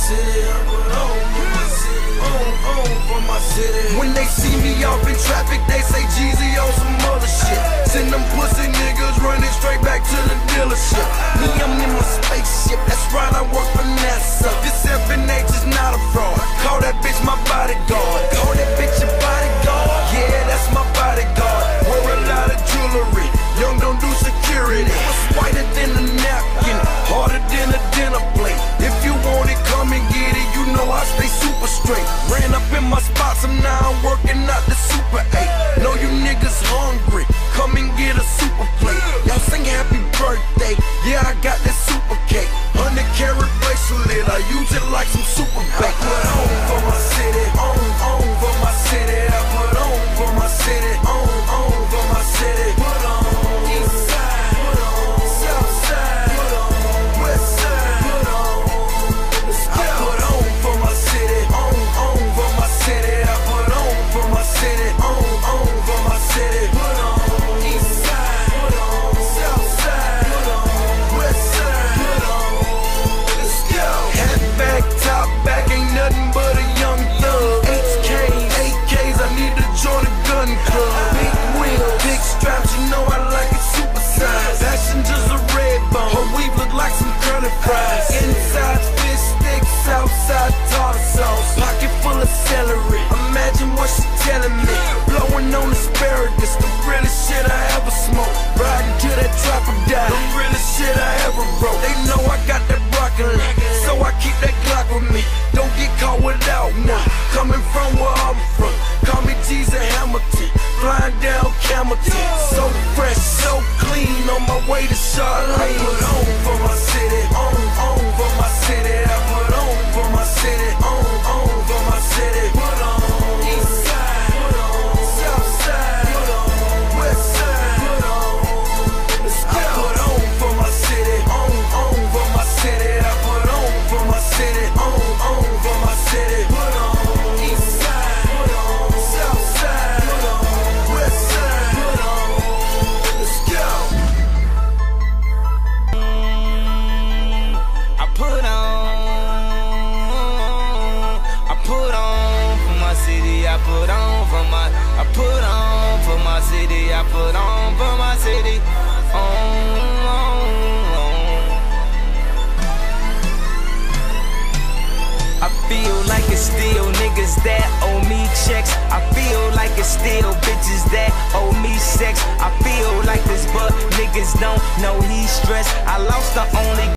city, I put on for my city, on for my city. When they see me off in traffic, they say Jeezy on some other shit. Send them pussy niggas running straight back to the dealership. Me, I'm in my spaceship, that's right, I work for NASA. This FNH is not a fraud. Call that bitch my bodyguard. Call that bitch your bodyguard. Yeah, that's my bodyguard. Wear a lot of jewelry. Young don't do security. It's whiter than a napkin, harder than a dinner plate. If you want it, come and get it. You know I stay super straight. Ran up in my spots and now I'm working out the Super 8. Know you niggas hungry, come and get a super plate. Y'all sing happy birthday, yeah I got that super cake. 100 carat bracelet, I use it like some super bait. I put on for my city, on for my city. I put on for my city, on for my city. Put on east side, put on south side, put on west side, put on. I put on for my city, on for my city. I put on for my city, on for my city. Put on east side, put on south side, put on west side, put on. Let's go. Hat back, top back, ain't nothing but a young thug. HKs, AKs, I need to join a gun club. Big wheels, big straps, you know I like it super size. Passengers a red bone, her weave look like some curly fries. Inside fish sticks, outside tartar sauce. Pocket full of celery, imagine what she telling me. Blowing on asparagus, the realest shit I ever smoked. Riding to that trapper die, the realest shit I ever wrote. They know I got that broccoli, so I keep that Glock with me. Don't get caught without one. Coming from where I'm from, call me Jesus Hamilton. Flying down Camelton, so fresh, so clean, on my way to Charlotte. I put on for my city, on for my city. I put on for my city, on for my city. Put on east side, put on south side, put on west side, put on. Let's go. I put on for my city, on for my city. I put on for my city, on for my city. Put on east side, put on south side, put on west side, put on. Let's go. I put on for my city. I put on for my city. I put on for my city. I feel like it's still niggas that owe me checks. I feel like it's still bitches that owe me sex. I feel like this, but niggas don't know he's stressed. I lost the only